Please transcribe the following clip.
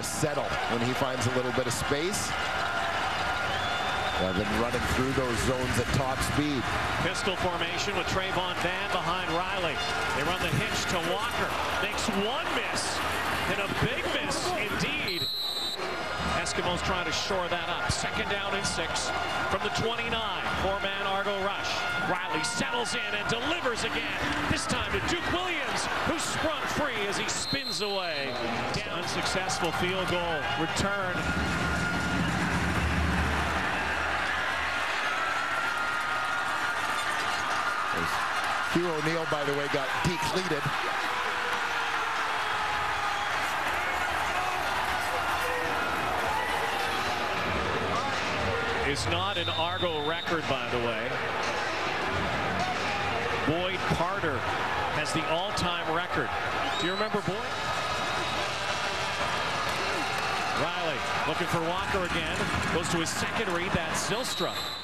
settle when he finds a little bit of space. They've been running through those zones at top speed. Pistol formation with Trayvon Van behind Riley. They run the hitch to Walker. Makes one miss, and a big miss indeed. Eskimos trying to shore that up. Second down and 6 from the 29. Four-man Argo rush. Riley settles in and delivers again. This time to Duke Williams, who sprung free as he spins away. Unsuccessful field goal return. Hugh O'Neill, by the way, got decleated. Is not an Argo record, by the way. Boyd Carter has the all-time record. Do you remember Boyd? Riley looking for Walker again. Goes to his second read. That's Zylstra.